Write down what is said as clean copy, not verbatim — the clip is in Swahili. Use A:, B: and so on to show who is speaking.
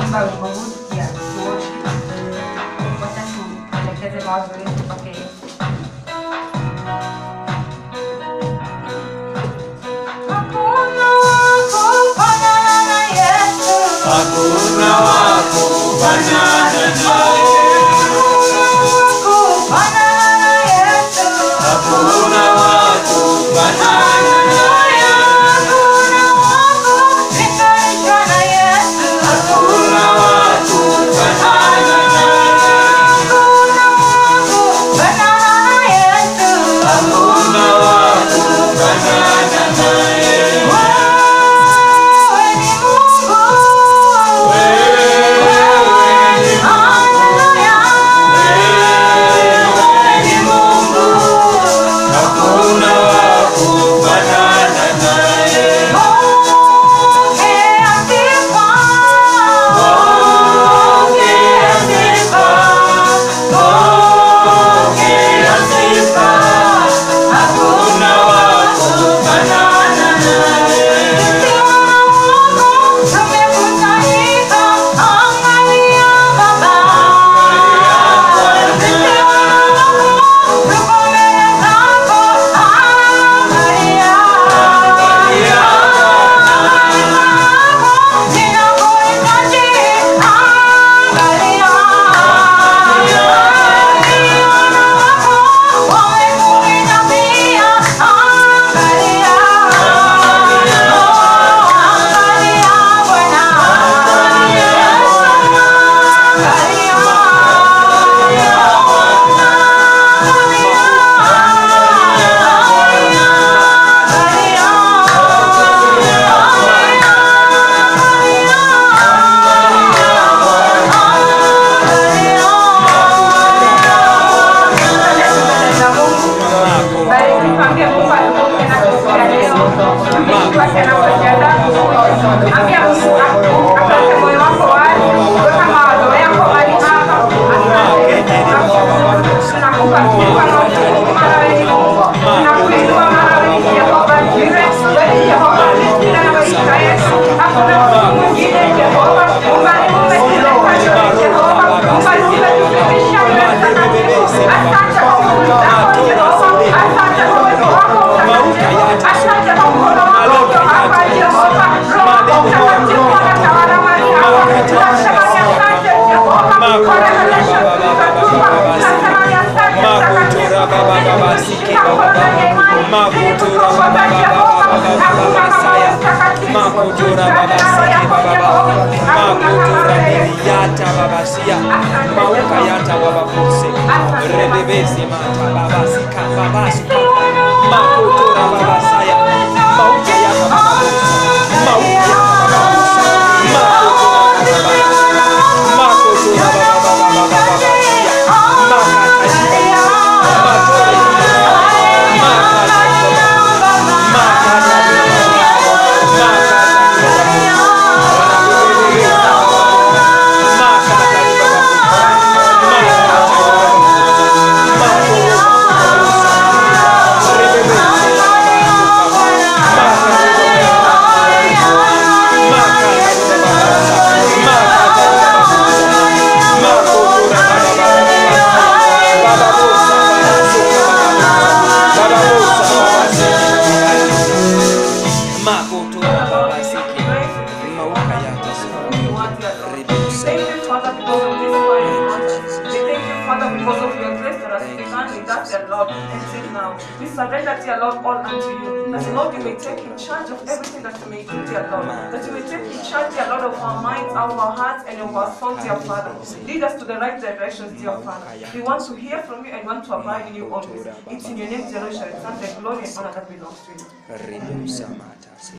A: kuimba wimbo huu pia tuoshi. Wacha tuelekeze mawazo yetu kwake Yesu.
B: Hakuna wa kufanana naye. Hakuna wa kufanana naye. Hakuna wa kufanana naye. Hakuna wa kufanana naye.
A: We surrender, dear Lord, all unto you. That, Lord, you may take in charge of everything that you may do, dear Lord. That you may take in charge, dear Lord, of our minds, our hearts, and of our souls, dear Father. Lead us to the right directions, dear Father. We want to hear from you and want to abide in you always. It's in your name, dear Lord, shall return the glory and honor that belongs to you.